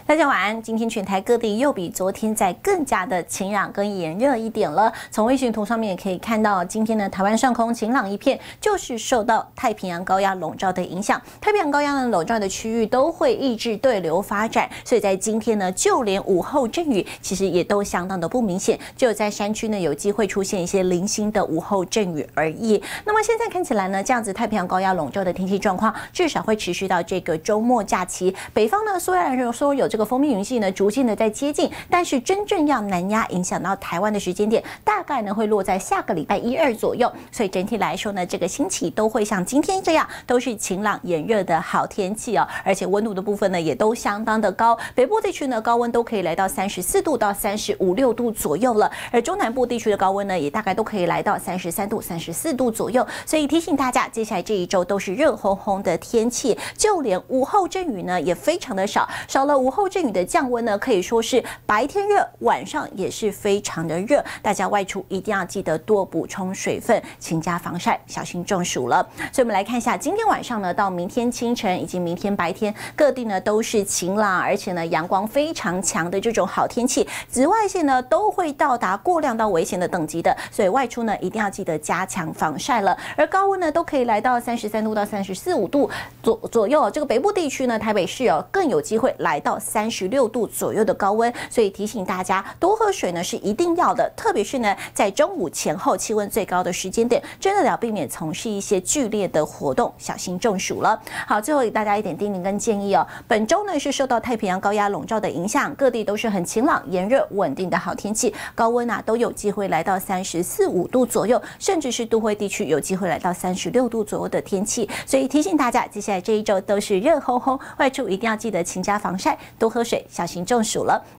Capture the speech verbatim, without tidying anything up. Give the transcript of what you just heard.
大家晚安。今天全台各地又比昨天再更加的晴朗跟炎热一点了。从卫星图上面也可以看到，今天呢台湾上空晴朗一片，就是受到太平洋高压笼罩的影响。太平洋高压呢笼罩的区域都会抑制对流发展，所以在今天呢，就连午后阵雨其实也都相当的不明显，只有在山区呢有机会出现一些零星的午后阵雨而已。那么现在看起来呢，这样子太平洋高压笼罩的天气状况，至少会持续到这个周末假期。北方呢虽然说有这个锋面云系呢逐渐的在接近，但是真正要南压影响到台湾的时间点，大概呢会落在下个礼拜一二左右。所以整体来说呢，这个星期都会像今天这样，都是晴朗炎热的好天气哦。而且温度的部分呢，也都相当的高。北部地区呢，高温都可以来到三十四度到三十五六度左右了，而中南部地区的高温呢，也大概都可以来到三十三度、三十四度左右。所以提醒大家，接下来这一周都是热烘烘的天气，就连午后阵雨呢也非常的少，少了午后阵雨的降温呢，可以说是白天热，晚上也是非常的热。大家外出一定要记得多补充水分，勤加防晒，小心中暑了。所以我们来看一下，今天晚上呢到明天清晨以及明天白天，各地呢都是晴朗，而且呢阳光非常强的这种好天气，紫外线呢都会到达过量到危险的等级的，所以外出呢一定要记得加强防晒了。而高温呢都可以来到三十三度到三十四五度左左右，这个北部地区呢，台北市哦更有机会来到三十六度左右的高温，所以提醒大家多喝水呢是一定要的，特别是呢在中午前后气温最高的时间点，真的要避免从事一些剧烈的活动，小心中暑了。好，最后给大家一点叮咛跟建议哦，本周呢是受到太平洋高压笼罩的影响，各地都是很晴朗、炎热、稳定的好天气，高温啊都有机会来到三十四五度左右，甚至是都会地区有机会来到三十六度左右的天气，所以提醒大家，接下来这一周都是热烘烘，外出一定要记得勤加防晒，多喝水，小心中暑了。